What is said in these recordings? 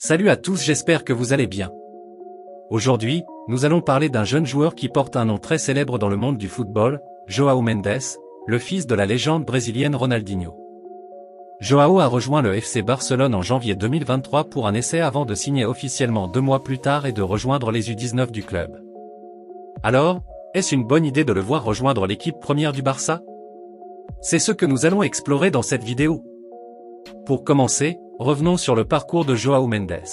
Salut à tous, j'espère que vous allez bien. Aujourd'hui, nous allons parler d'un jeune joueur qui porte un nom très célèbre dans le monde du football, João Mendes, le fils de la légende brésilienne Ronaldinho. João a rejoint le FC Barcelone en janvier 2023 pour un essai avant de signer officiellement 2 mois plus tard et de rejoindre les U19 du club. Alors, est-ce une bonne idée de le voir rejoindre l'équipe première du Barça? C'est ce que nous allons explorer dans cette vidéo. Pour commencer, revenons sur le parcours de João Mendes.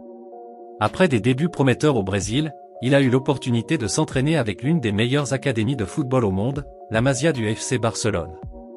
Après des débuts prometteurs au Brésil, il a eu l'opportunité de s'entraîner avec l'une des meilleures académies de football au monde, la Masia du FC Barcelone.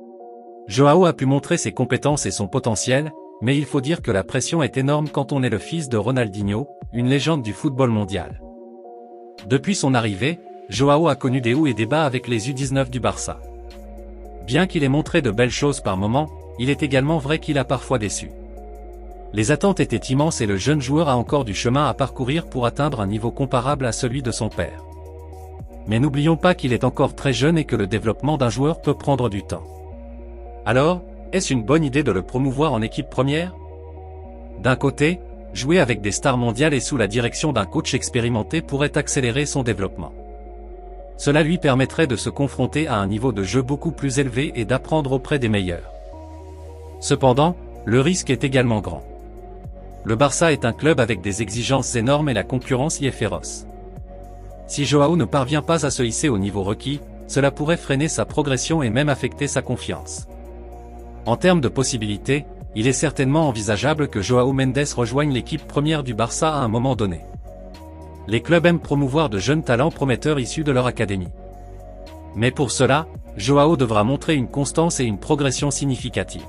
João a pu montrer ses compétences et son potentiel, mais il faut dire que la pression est énorme quand on est le fils de Ronaldinho, une légende du football mondial. Depuis son arrivée, João a connu des hauts et des bas avec les U19 du Barça. Bien qu'il ait montré de belles choses par moments, il est également vrai qu'il a parfois déçu. Les attentes étaient immenses et le jeune joueur a encore du chemin à parcourir pour atteindre un niveau comparable à celui de son père. Mais n'oublions pas qu'il est encore très jeune et que le développement d'un joueur peut prendre du temps. Alors, est-ce une bonne idée de le promouvoir en équipe première? D'un côté, jouer avec des stars mondiales et sous la direction d'un coach expérimenté pourrait accélérer son développement. Cela lui permettrait de se confronter à un niveau de jeu beaucoup plus élevé et d'apprendre auprès des meilleurs. Cependant, le risque est également grand. Le Barça est un club avec des exigences énormes et la concurrence y est féroce. Si João ne parvient pas à se hisser au niveau requis, cela pourrait freiner sa progression et même affecter sa confiance. En termes de possibilités, il est certainement envisageable que João Mendes rejoigne l'équipe première du Barça à un moment donné. Les clubs aiment promouvoir de jeunes talents prometteurs issus de leur académie. Mais pour cela, João devra montrer une constance et une progression significative.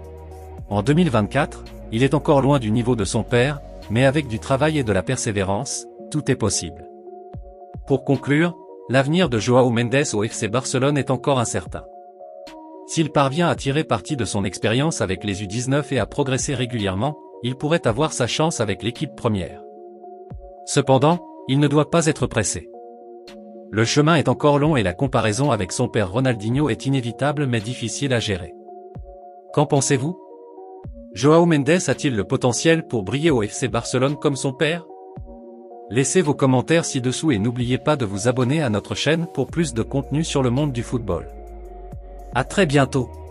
En 2024, il est encore loin du niveau de son père, mais avec du travail et de la persévérance, tout est possible. Pour conclure, l'avenir de João Mendes au FC Barcelone est encore incertain. S'il parvient à tirer parti de son expérience avec les U19 et à progresser régulièrement, il pourrait avoir sa chance avec l'équipe première. Cependant, il ne doit pas être pressé. Le chemin est encore long et la comparaison avec son père Ronaldinho est inévitable mais difficile à gérer. Qu'en pensez-vous? João Mendes a-t-il le potentiel pour briller au FC Barcelone comme son père? Laissez vos commentaires ci-dessous et n'oubliez pas de vous abonner à notre chaîne pour plus de contenu sur le monde du football. À très bientôt.